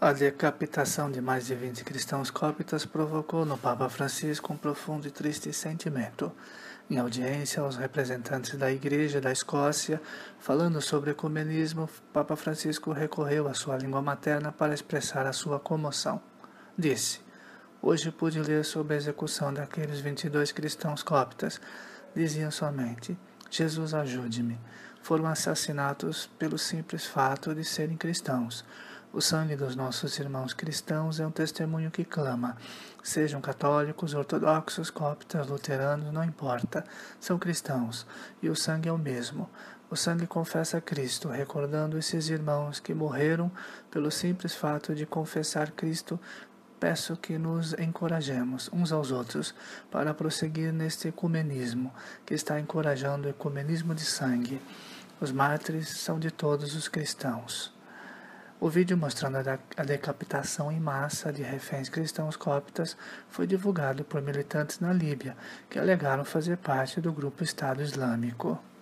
A decapitação de mais de 20 cristãos cóptas provocou no Papa Francisco um profundo e triste sentimento. Em audiência aos representantes da Igreja da Escócia, falando sobre ecumenismo, Papa Francisco recorreu à sua língua materna para expressar a sua comoção. Disse: "Hoje pude ler sobre a execução daqueles 22 cristãos cóptas. Diziam somente: Jesus, ajude-me. Foram assassinados pelo simples fato de serem cristãos. O sangue dos nossos irmãos cristãos é um testemunho que clama. Sejam católicos, ortodoxos, coptas, luteranos, não importa. São cristãos, e o sangue é o mesmo. O sangue confessa Cristo, recordando esses irmãos que morreram pelo simples fato de confessar Cristo. Peço que nos encorajemos uns aos outros para prosseguir neste ecumenismo, que está encorajando o ecumenismo de sangue. Os mártires são de todos os cristãos." O vídeo mostrando a decapitação em massa de reféns cristãos cóptas foi divulgado por militantes na Líbia, que alegaram fazer parte do grupo Estado Islâmico.